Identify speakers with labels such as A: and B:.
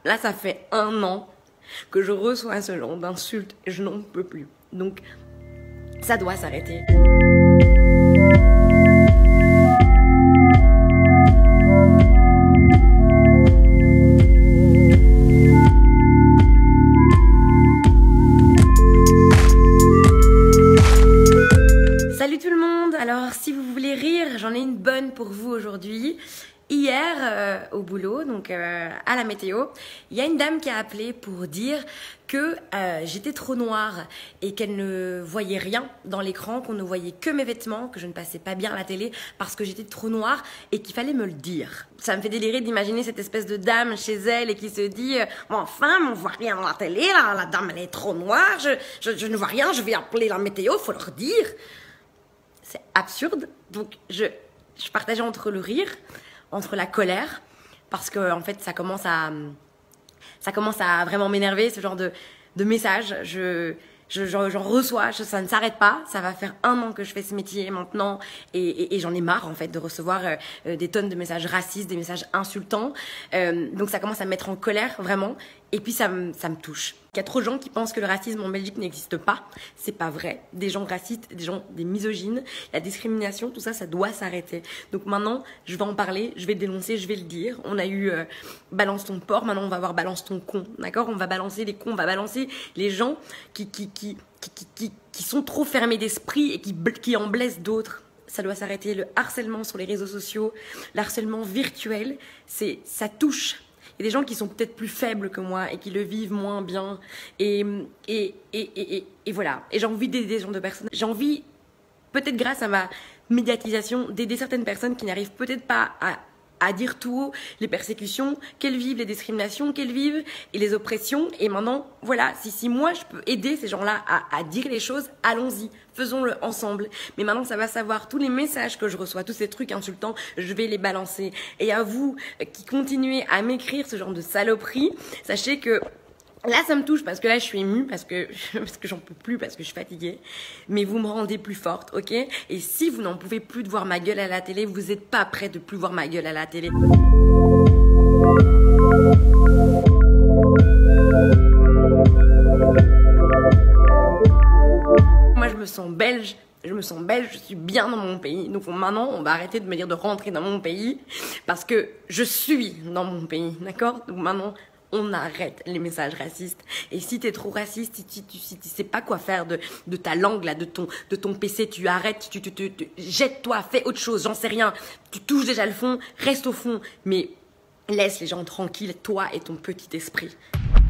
A: Là, ça fait 1 an que je reçois ce genre d'insultes et je n'en peux plus. Donc, ça doit s'arrêter. Salut tout le monde. Alors, si vous voulez rire, j'en ai une bonne pour vous aujourd'hui. Hier, au boulot, donc à la météo, il y a une dame qui a appelé pour dire que j'étais trop noire et qu'elle ne voyait rien dans l'écran, qu'on ne voyait que mes vêtements, que je ne passais pas bien à la télé parce que j'étais trop noire et qu'il fallait me le dire. Ça me fait délirer d'imaginer cette espèce de dame chez elle et qui se dit bon, enfin, on voit rien dans la télé, là, la dame elle est trop noire, je ne vois rien, je vais appeler la météo, faut leur dire. C'est absurde, donc je partageais entre le rire, entre la colère, parce que en fait ça commence à vraiment m'énerver, ce genre de messages. J'en reçois, ça ne s'arrête pas. Ça va faire 1 an que je fais ce métier maintenant et j'en ai marre en fait de recevoir des tonnes de messages racistes, des messages insultants. Donc ça commence à me mettre en colère vraiment. Et puis ça me touche. Il y a trop de gens qui pensent que le racisme en Belgique n'existe pas. C'est pas vrai. Des gens racistes, des misogynes, la discrimination, tout ça, ça doit s'arrêter. Donc maintenant, je vais en parler, je vais le dénoncer, je vais le dire. On a eu balance ton porc, maintenant on va avoir balance ton con. D'accord? On va balancer les cons, on va balancer les gens qui sont trop fermés d'esprit et qui en blessent d'autres. Ça doit s'arrêter. Le harcèlement sur les réseaux sociaux, le harcèlement virtuel, ça touche. Il y a des gens qui sont peut-être plus faibles que moi et qui le vivent moins bien. Et voilà. Et j'ai envie d'aider ce genre de personnes. J'ai envie, peut-être grâce à ma médiatisation, d'aider certaines personnes qui n'arrivent peut-être pas à dire tout haut les persécutions qu'elles vivent, les discriminations qu'elles vivent et les oppressions. Et maintenant, voilà, si moi je peux aider ces gens-là à dire les choses, allons-y, faisons-le ensemble. Mais maintenant, ça va savoir tous les messages que je reçois, tous ces trucs insultants, je vais les balancer. Et à vous qui continuez à m'écrire ce genre de saloperies, sachez que là, ça me touche parce que là, je suis émue, parce que j'en peux plus, parce que je suis fatiguée. Mais vous me rendez plus forte, ok? Et si vous n'en pouvez plus de voir ma gueule à la télé, vous n'êtes pas prêt de plus voir ma gueule à la télé. Moi, je me sens belge, je suis bien dans mon pays. Donc maintenant, on va arrêter de me dire de rentrer dans mon pays parce que je suis dans mon pays, d'accord? Donc maintenant, on arrête les messages racistes. Et si t'es trop raciste, si tu sais pas quoi faire de ta langue, là, de ton PC, tu arrêtes, jette-toi, fais autre chose, j'en sais rien. Tu touches déjà le fond, reste au fond. Mais laisse les gens tranquilles, toi et ton petit esprit.